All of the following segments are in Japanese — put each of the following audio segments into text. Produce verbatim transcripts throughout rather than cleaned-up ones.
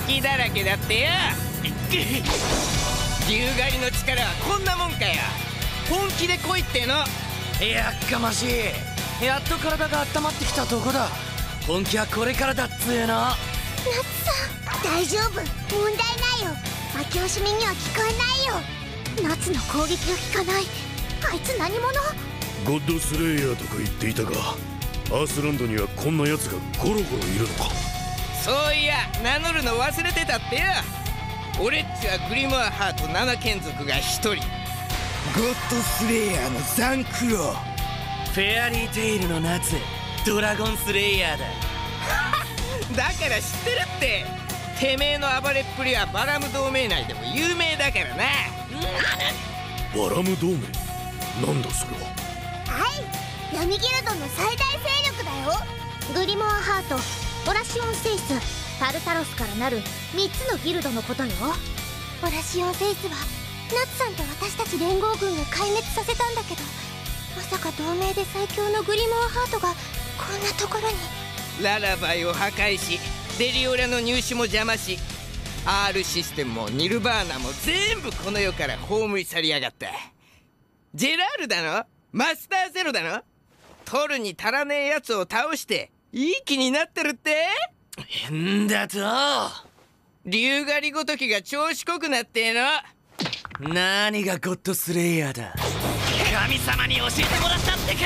隙だらけだってよ。竜狩りの力はこんなもんかよ。本気で来いっての。 やっかましい。やっと体が温まってきたとこだ。本気はこれからだっつえな。 ナツさん大丈夫、問題ないよ。負け惜しみには効かないよ。ナツの攻撃が効かない。あいつ何者？ ゴッドスレイヤーとか言っていたが、アースランドにはこんな奴がゴロゴロいるのか。 そういや名乗るの忘れてたってよ。俺っちはグリモアハート七眷属が一人、ゴッドスレイヤーのザンクロー、 フェアリーテイルの夏、ドラゴンスレイヤーだ。 だから知ってるって。てめえの暴れっぷりはバラム同盟内でも有名だからな。 バラム同盟なんだそれは。 はい、闇ギルドの最大勢力だよ。グリモアハート、オラシオンセイス、タルタロスからなるみっつのギルドのことよ。オラシオンセイスはナツさんと私たち連合軍が壊滅させたんだけど、まさか同盟で最強のグリモアハートがこんなところに。 ララバイを破壊し、デリオラの入手も邪魔し、 R システムもニルバーナも全部この世から葬り去りやがった。ジェラールだの、マスターゼロだの、取るに足らねえやつを倒していい気になってるって。 んだと竜狩りごときが調子こくなってえの。 何がゴッドスレイヤーだ。神様に教えてもらったってか。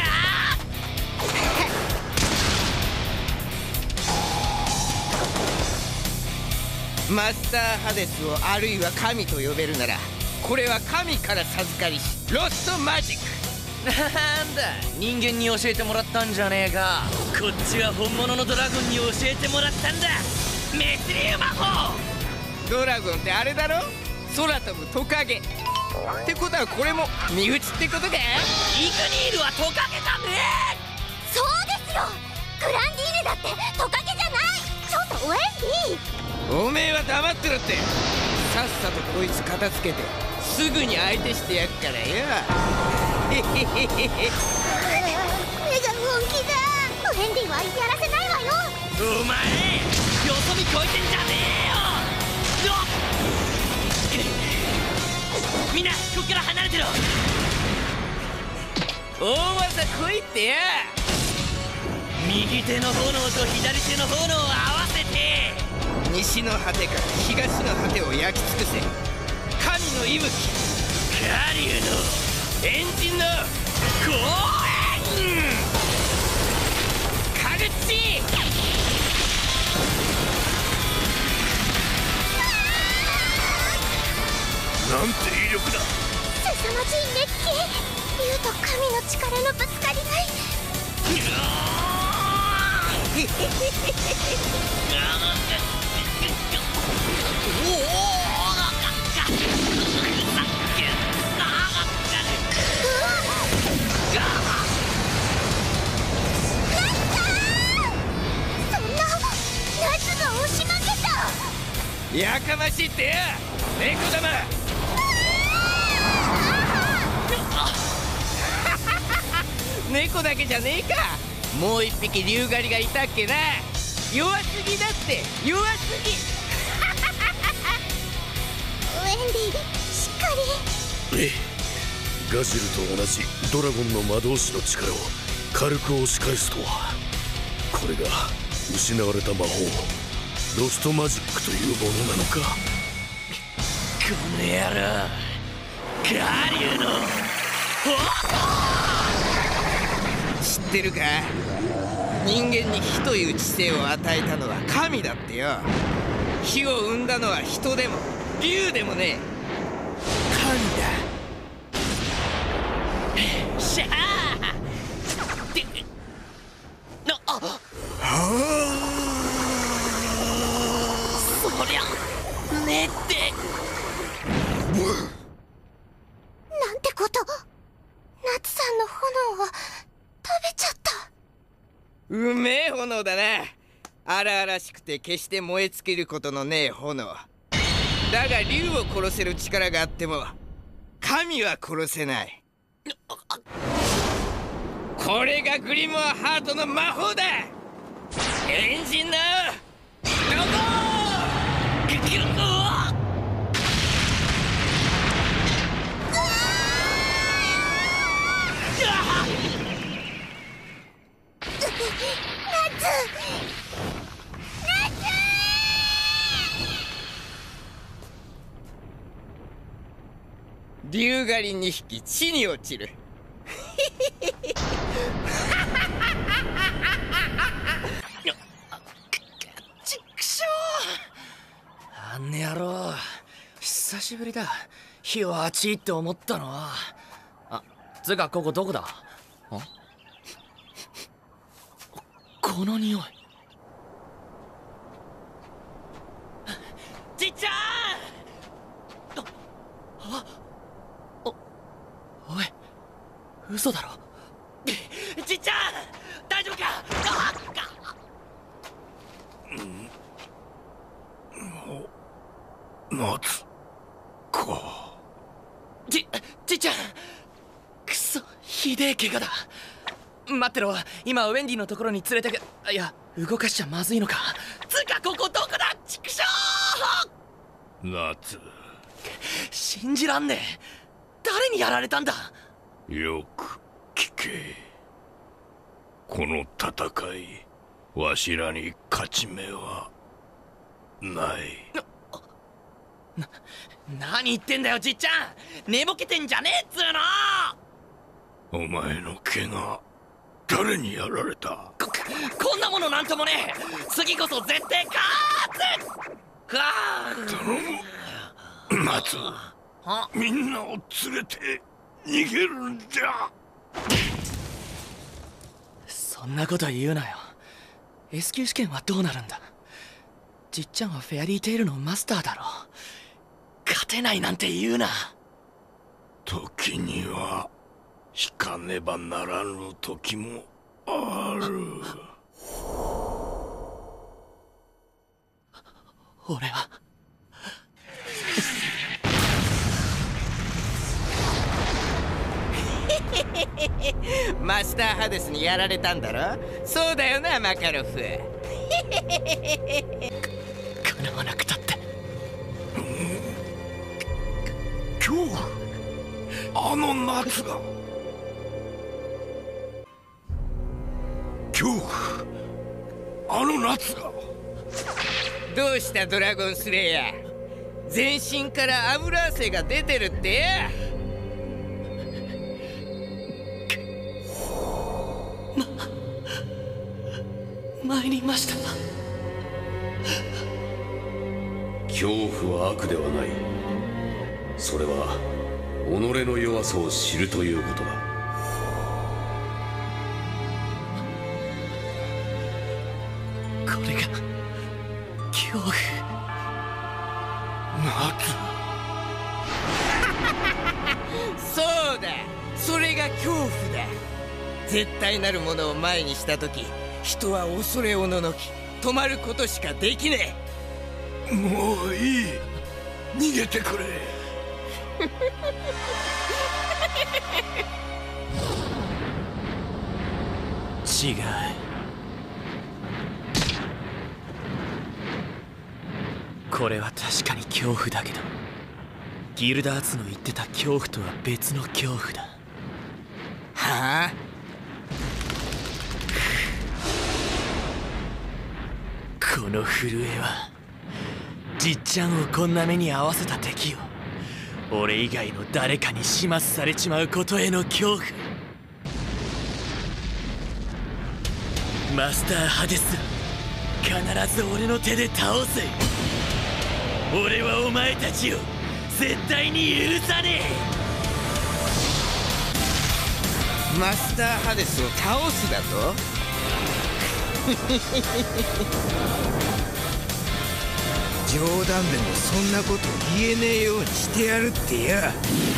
マスターハデスをあるいは神と呼べるなら、これは神から授かりしロストマジック。 なんだ、人間に教えてもらったんじゃねえか。こっちは本物のドラゴンに教えてもらったんだ。メスリウ魔法。 ドラゴンってあれだろ、空飛ぶトカゲってことはこれも身内ってことか。 イグニールはトカゲだね。 そうですよ、グランディーネだってトカゲじゃない。ちょっとウェンディ、 おめえは黙ってろって。さっさとこいつ片付けてすぐに相手してやっからよ。へへへへへ。 目が本気だ。ウェンディはやらせないわよ。 お前よそ見こいてんじゃねえよ。みんなこっから離れてろ。 大技来いってや。 右手の炎と左手の炎を合わせて、 西の果てから東の果てを焼き尽くせ。神の息吹、 カリュウのエンジンの公園。 カルチ。 なんて威力だ。 凄まじい熱気。竜と神の力のぶつかり合い。そんな、ナツが押し負けた。 やかましいってや、猫玉。猫だけじゃねえか。もう一匹竜狩りがいたっけな。弱すぎだって、弱すぎ。 ウェンディ、しっかり。 ええ、ガジルと同じドラゴンの魔導士の力を軽く押し返すとは。これが失われた魔法、ロストマジックというものなのか。 この野郎、カリュウの知ってるか。人間に火という知性を与えたのは神だってよ。火を生んだのは人でも竜でもねえ、神だ。 シャーってなあ。そりゃねってなんてこと。ナツさんの炎を食べちゃった。 うめえ炎だな。荒々しくて決して燃え尽きることのねえ炎だが、竜を殺せる力があっても神は殺せない。これがグリモアハートの魔法だ。エンジンのロゴー竜狩りにひき地に落ちる。 ちくしょう、あんねやろ久しぶりだ。火は熱いって思ったのは。あ、つうかここどこだ？あ、この匂い。じっちゃん！あ、あ、お、おい、嘘だろ。じっちゃん大丈夫か？あっ、 夏か。 じ、じっちゃん、くそ、ひでえ怪我だ。待ってろ、今ウェンディのところに連れてけ。いや、動かしちゃまずいのか。つうかここどこだ、ちくしょう。 夏、 信じらんねえ。誰にやられたんだ？ よく聞け。この戦い、わしらに勝ち目はない。 な、何言ってんだよじっちゃん。寝ぼけてんじゃねえっつうの。 お前の怪我、誰にやられた？ こ、こんなものなんともねえ。次こそ絶対勝つ。はあ、 頼む、松。 あ、 みんなを連れて逃げるんじゃ。 そんなこと言うなよ。S 級試験はどうなるんだ？じっちゃんはフェアリーテイルのマスターだろ。勝てないなんて言うな。 時には引かねばならぬ時もある。 俺はマスターハデスにやられたんだろ。そうだよなマカロフ。 叶わなくたって。 恐怖、あの夏が。恐怖、あの夏が。 どうしたドラゴンスレイヤー。全身から油汗が出てるってや。 参りました。 恐怖は悪ではない。それは己の弱さを知るということだ。 これが恐怖。 夏。 そうだ、それが恐怖だ。絶対なるものを前にした時、人は恐れおののき止まることしかできねえ。もういい、逃げてくれ。 違う。これは確かに恐怖だけど、ギルダーツの言ってた恐怖とは別の恐怖だ。 はあ。 この震えはじっちゃんをこんな目に遭わせた敵を俺以外の誰かに始末されちまうことへの恐怖。マスターハデス、必ず俺の手で倒せ。俺はお前たちを絶対に許さねえ。マスターハデスを倒すだと？冗談でもそんなこと言えねえようにしてやるってや。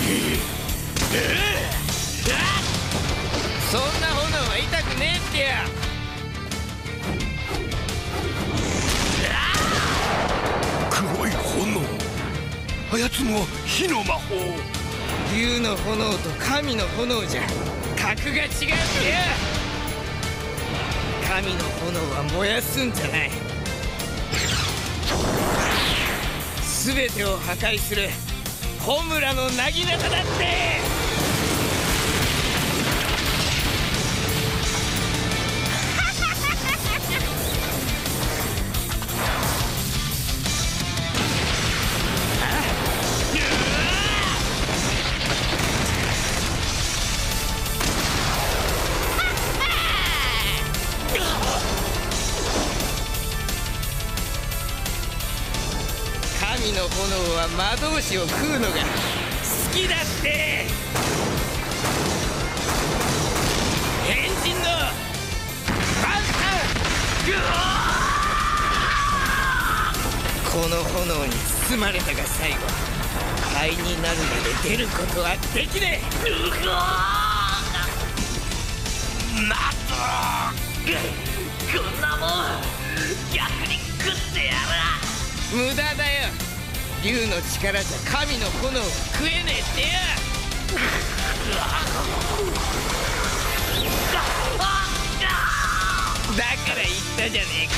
そんな炎は痛くねえってや。 黒い炎、あつも火の魔法。 竜の炎と神の炎じゃ格が違うってや。神の炎は燃やすんじゃない、 全てを破壊する焔のなぎなただって。神の炎は魔導士を食うのが好きだって。変身のバンタン。この炎に包まれたが最後、灰になるまで出ることはできねえ。うわー、なんとこんなもん逆に食ってやる。無駄だよ。竜の力じゃ神の炎を食えねえってよ。だから言ったじゃねえか。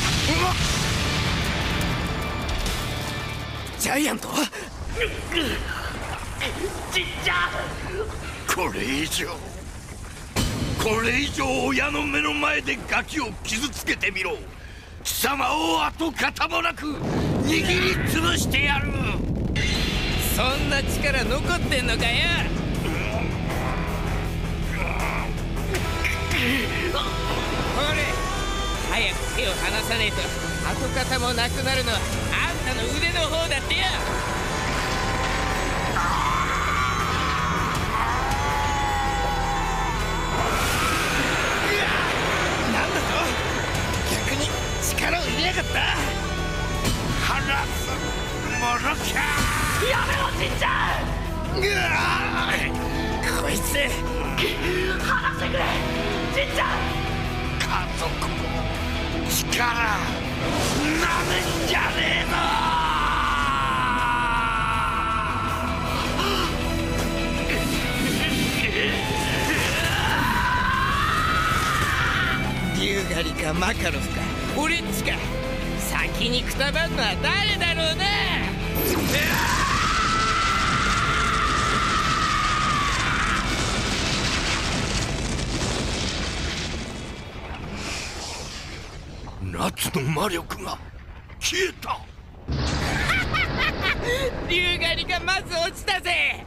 ジャイアントちっちゃ。 これ以上これ以上親の目の前でガキを傷つけてみろ。貴様を跡形もなく握りつぶしてやる。 そんな力残ってんのかよ。ほれ、早く手を離さねえと跡形もなくなるのはあんたの腕の方だってよ。なんだと、逆に力を入れやがった。 離すものか。 やめろちっちゃん。うわ、こいつ離してくれちっちゃん。 家族の力なめんじゃねえぞ。 竜狩りかマカロフか俺っちか、先にくたばんのは誰だろうな。 夏の魔力が消えた。 竜狩りがまず落ちたぜ。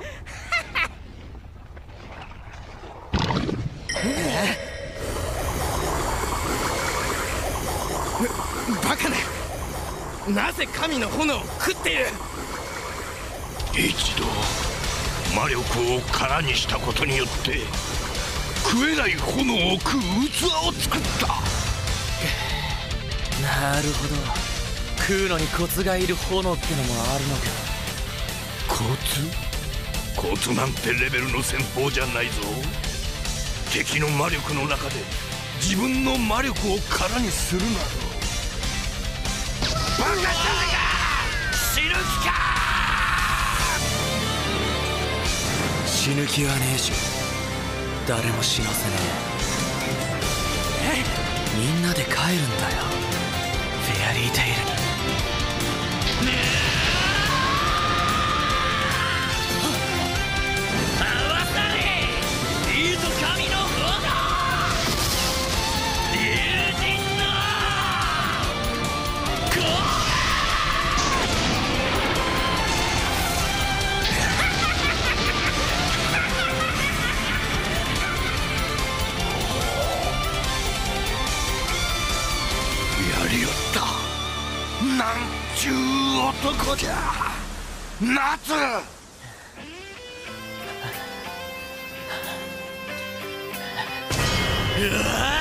バカな、なぜ神の炎を食っている。 一度魔力を空にしたことによって食えない炎を食う器を作った。 なるほど、食うのにコツがいる炎ってのもあるのか。 コツコツなんてレベルの戦法じゃないぞ。敵の魔力の中で自分の魔力を空にするなど。バカじゃねえか。死ぬ気か。 死ぬ気はねえし、誰も死なせねえ。みんなで帰るんだよ、フェアリーテイルに。 合わされいいぞ神の炎。竜神のゴー。 やりよった。なんちゅう男じゃ夏。 うわ